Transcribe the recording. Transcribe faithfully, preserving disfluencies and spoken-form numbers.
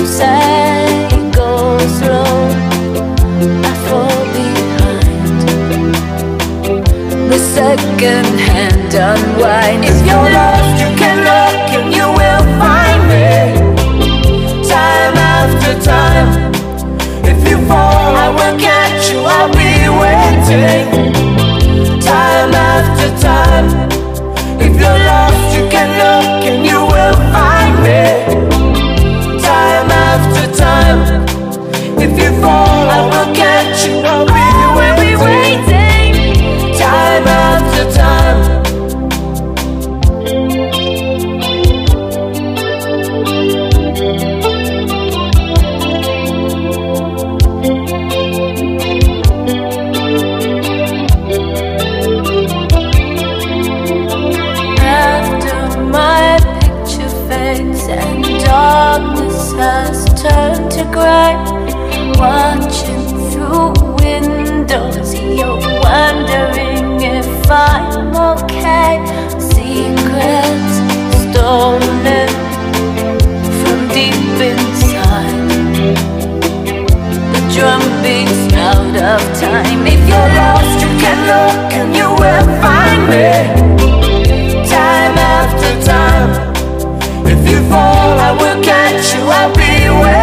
say go slow, I fall behind. The second hand unwind. If you're lost, you can look and you will find me. Time after time. If you fall, I will catch you, I'll be waiting. Time after time. If you're lost, you can look and you will find me. Time after time. If you fall, I will catch you, I'll be waiting. Time after time. And darkness has turned to grey. Watching through windows, you're wondering if I'm okay. Secrets stolen from deep inside. The drum beats out of time. If you're lost, you can look and you will find me. Time after time. If you fall, I will catch you, I'll be waiting.